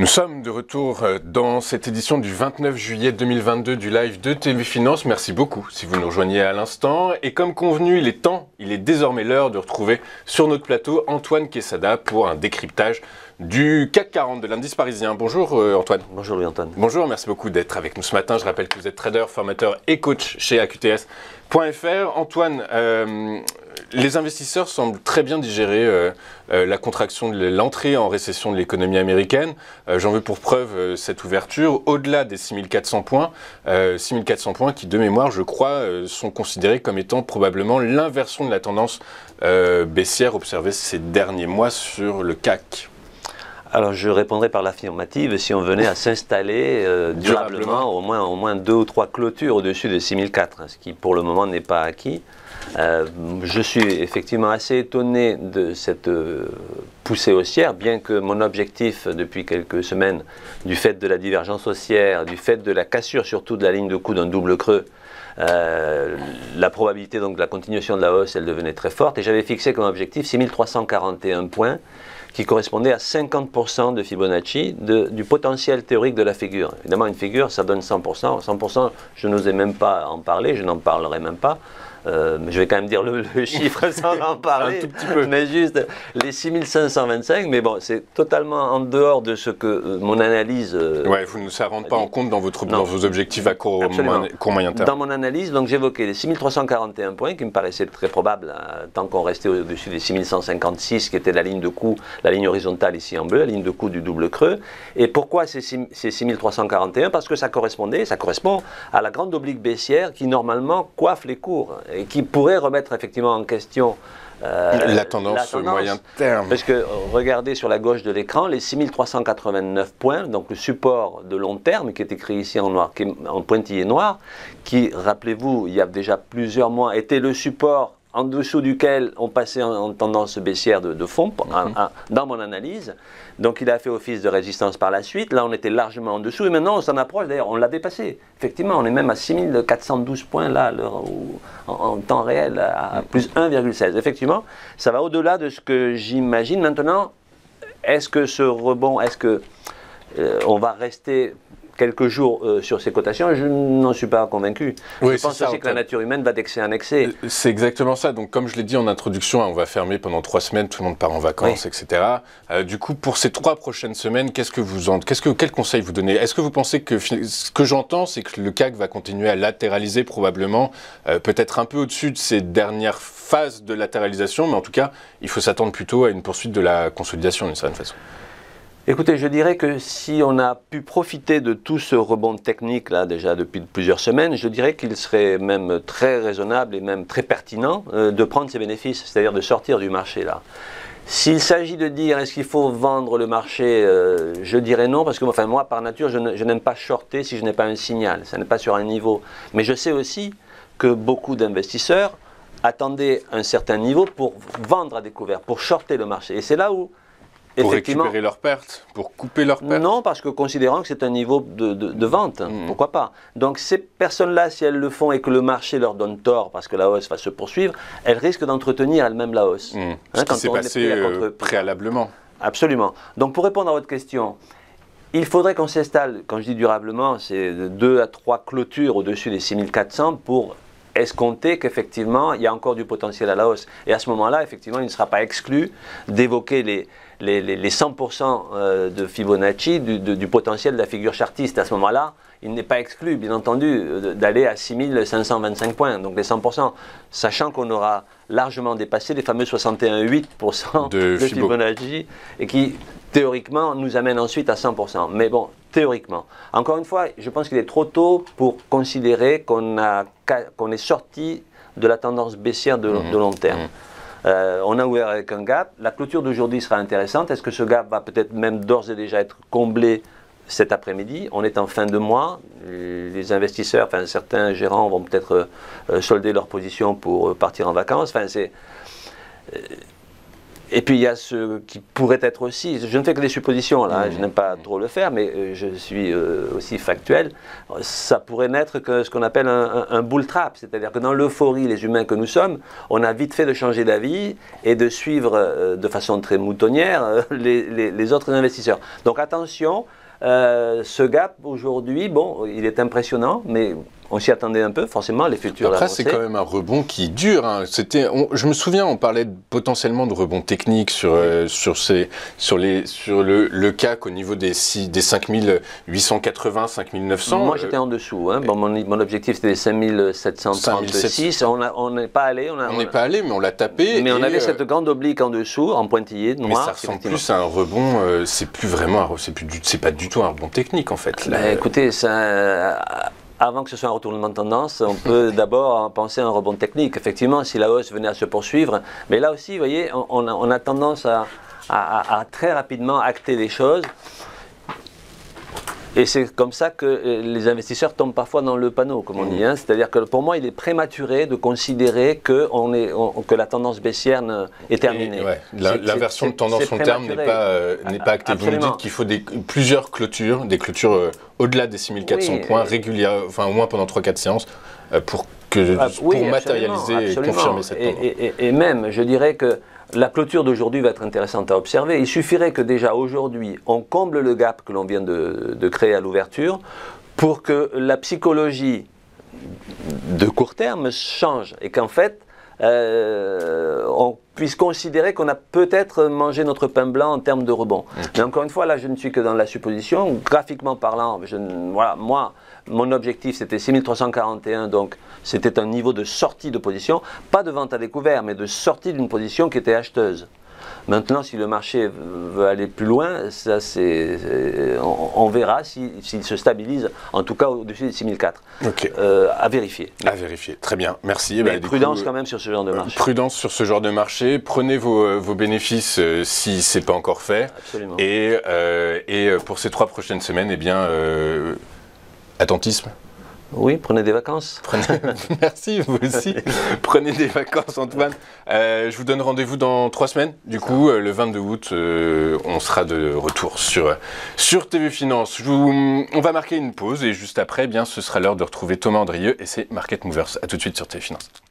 sommes de retour dans cette édition du 29 juillet 2022 du live de TV Finance. Merci beaucoup si vous nous rejoignez à l'instant. Et comme convenu, il est désormais l'heure de retrouver sur notre plateau Antoine Quesada pour un décryptage du CAC 40 de l'indice parisien. Bonjour Antoine. Bonjour Louis-Antoine. Bonjour, merci beaucoup d'être avec nous ce matin. Je rappelle que vous êtes trader, formateur et coach chez AQTS.fr. Antoine, les investisseurs semblent très bien digérer la contraction de l'entrée en récession de l'économie américaine. J'en veux pour preuve cette ouverture au-delà des 6400 points. 6400 points qui, de mémoire, je crois, sont considérés comme étant probablement l'inversion de la tendance baissière observée ces derniers mois sur le CAC. Alors je répondrai par l'affirmative si on venait à s'installer durablement au moins 2 ou 3 clôtures au-dessus de 6004, ce qui pour le moment n'est pas acquis. Je suis effectivement assez étonné de cette poussée haussière, bien que mon objectif depuis quelques semaines, du fait de la divergence haussière, du fait de la cassure surtout de la ligne de coup d'un double creux, la probabilité donc de la continuation de la hausse, elle devenait très forte, et j'avais fixé comme objectif 6341 points, qui correspondait à 50% de Fibonacci du potentiel théorique de la figure. Évidemment, une figure, ça donne 100%. 100%, je n'osais même pas en parler, je n'en parlerai même pas. Mais je vais quand même dire le chiffre sans en parler, un tout petit peu. Mais juste les 6525, mais bon, c'est totalement en dehors de ce que mon analyse... Ouais, ça ne rentre pas en compte dans vos objectifs à court moyen terme. Dans mon analyse, donc j'évoquais les 6341 points qui me paraissaient très probables, tant qu'on restait au-dessus des 6156, qui était la ligne de coup, la ligne horizontale ici en bleu, la ligne de coup du double creux. Et pourquoi ces 6341? Parce que ça correspond à la grande oblique baissière qui normalement coiffe les cours et qui pourrait remettre effectivement en question la tendance moyen terme. Parce que regardez sur la gauche de l'écran, les 6389 points, donc le support de long terme qui est écrit ici en noir, qui est en pointillé noir, qui, rappelez-vous, il y a déjà plusieurs mois, était le support en dessous duquel on passait en tendance baissière de fond, dans mon analyse. Donc il a fait office de résistance par la suite. Là, on était largement en dessous. Et maintenant, on s'en approche. D'ailleurs, on l'a dépassé. Effectivement, on est même à 6412 points là, en temps réel, à plus 1,16. Effectivement, ça va au-delà de ce que j'imagine. Maintenant, est-ce que ce rebond, on va rester quelques jours sur ces cotations? Je n'en suis pas convaincu. Oui, je pense aussi que la nature humaine va d'excès en excès. C'est exactement ça. Donc, comme je l'ai dit en introduction, on va fermer pendant 3 semaines, tout le monde part en vacances, oui, etc. Du coup, pour ces 3 prochaines semaines, quel conseil vous donnez? Est-ce que vous pensez que ce que j'entends, c'est que le CAC va continuer à latéraliser probablement, peut-être un peu au-dessus de ces dernières phases de latéralisation, mais en tout cas, il faut s'attendre plutôt à une poursuite de la consolidation d'une certaine façon. Écoutez, je dirais que si on a pu profiter de tout ce rebond technique là déjà depuis plusieurs semaines, je dirais qu'il serait même très raisonnable et même très pertinent de prendre ses bénéfices, c'est-à-dire de sortir du marché là. S'il s'agit de dire est-ce qu'il faut vendre le marché, je dirais non, parce que enfin, moi par nature je n'aime pas shorter si je n'ai pas un signal, ça n'est pas sur un niveau. Mais je sais aussi que beaucoup d'investisseurs attendaient un certain niveau pour vendre à découvert, pour shorter le marché. Et c'est là où pour récupérer leurs pertes, pour couper leurs pertes? Non, parce que considérant que c'est un niveau de vente, pourquoi pas. Donc ces personnes-là, si elles le font et que le marché leur donne tort parce que la hausse va se poursuivre, elles risquent d'entretenir elles-mêmes la hausse. Ce qui s'est passé préalablement. Absolument. Donc pour répondre à votre question, il faudrait qu'on s'installe, quand je dis durablement, c'est de 2 à 3 clôtures au-dessus des 6400 pour escompter qu'effectivement, il y a encore du potentiel à la hausse. Et à ce moment-là, effectivement, il ne sera pas exclu d'évoquer les 100% de Fibonacci du potentiel de la figure chartiste. À ce moment-là, il n'est pas exclu, bien entendu, d'aller à 6525 points, donc les 100%, sachant qu'on aura largement dépassé les fameux 61,8% de Fibonacci, et qui, théoriquement, nous amène ensuite à 100%. Mais bon, théoriquement. Encore une fois, je pense qu'il est trop tôt pour considérer qu'on est sorti de la tendance baissière de long terme. On a ouvert avec un gap. La clôture d'aujourd'hui sera intéressante. Est-ce que ce gap va peut-être même d'ores et déjà être comblé cet après-midi? On est en fin de mois. Les investisseurs, enfin certains gérants vont peut-être solder leur position pour partir en vacances. Enfin, et puis il y a ce qui pourrait être aussi, je ne fais que des suppositions là, je n'aime pas trop le faire, mais je suis aussi factuel, ça pourrait n'être que ce qu'on appelle un bull trap, c'est-à-dire que dans l'euphorie, les humains que nous sommes, on a vite fait de changer d'avis et de suivre de façon très moutonnière les autres investisseurs. Donc attention, ce gap aujourd'hui, bon, il est impressionnant, mais on s'y attendait un peu, forcément, les futurs. Après, c'est quand même un rebond qui dure. Hein. Je me souviens, on parlait potentiellement de rebond technique sur le CAC au niveau des 5880, 5900. Moi, j'étais en dessous. Hein. Bon, mon objectif, c'était les 5736. On n'est pas allé. On n'est pas allé, mais on l'a tapé. Mais on avait cette grande oblique en dessous, en pointillé, noir. Mais ça ressemble plus à un rebond. C'est pas du tout un rebond technique, en fait. Là. Écoutez, avant que ce soit un retournement de tendance, on peut d'abord penser à un rebond technique. Effectivement, si la hausse venait à se poursuivre, mais là aussi, vous voyez, on a tendance à très rapidement acter les choses. Et c'est comme ça que les investisseurs tombent parfois dans le panneau, comme on dit. Hein. C'est-à-dire que pour moi, il est prématuré de considérer que la tendance baissière est terminée. L'inversion de tendance long terme n'est pas actée. Vous nous dites qu'il faut plusieurs clôtures, des clôtures au-delà des 6400 points régulières, enfin au moins pendant 3-4 séances, pour matérialiser et confirmer cette tendance. Et même, je dirais que la clôture d'aujourd'hui va être intéressante à observer. Il suffirait que déjà aujourd'hui, on comble le gap que l'on vient de créer à l'ouverture pour que la psychologie de court terme change et qu'en fait, on puisse considérer qu'on a peut-être mangé notre pain blanc en termes de rebond. Mais encore une fois, là, je ne suis que dans la supposition. Graphiquement parlant, moi, mon objectif, c'était 6341, donc c'était un niveau de sortie de position, pas de vente à découvert, mais de sortie d'une position qui était acheteuse. Maintenant, si le marché veut aller plus loin, ça, on verra s'il se stabilise, en tout cas au-dessus des 6004. Okay. À vérifier. À vérifier, très bien, merci. Mais prudence quand même sur ce genre de marché. Prudence sur ce genre de marché, prenez vos bénéfices si ce n'est pas encore fait. Absolument. Et pour ces 3 prochaines semaines, eh bien, attentisme. Oui, prenez des vacances. Merci, vous aussi. Prenez des vacances, Antoine. Je vous donne rendez-vous dans 3 semaines. Du coup, le 22 août, on sera de retour sur TV Finance. On va marquer une pause et juste après, eh bien, ce sera l'heure de retrouver Thomas Andrieux et ses Market Movers. A tout de suite sur TV Finance.